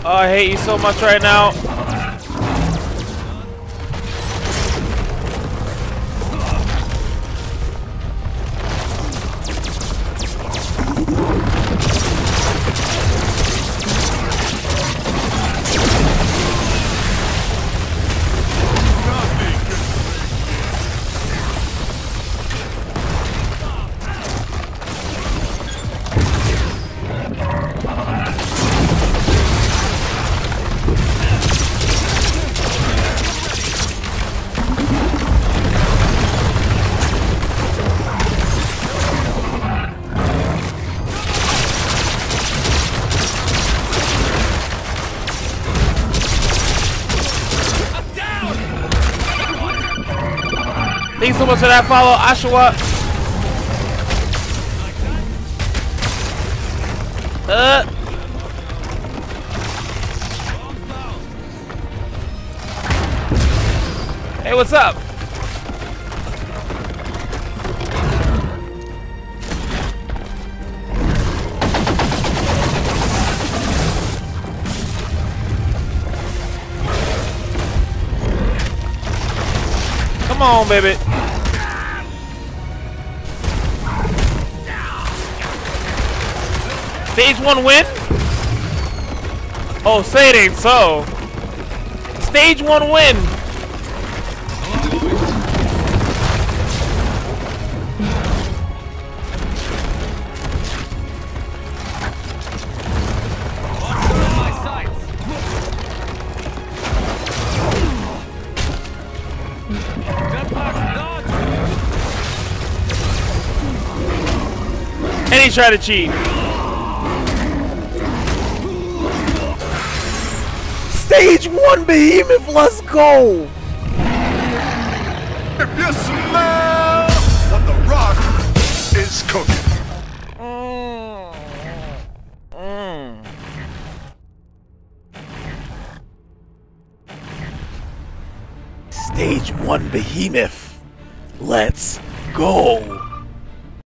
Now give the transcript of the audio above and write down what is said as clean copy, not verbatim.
Oh, I hate you so much right now. Thanks so much for that follow, Oshawa. Hey, what's up? Come on, baby. Stage 1 win? Oh, say it ain't so. Stage 1 win. And he tried to cheat. Stage 1 Behemoth, let's go! If you smell what the rock is cooking. Stage 1 Behemoth, let's go!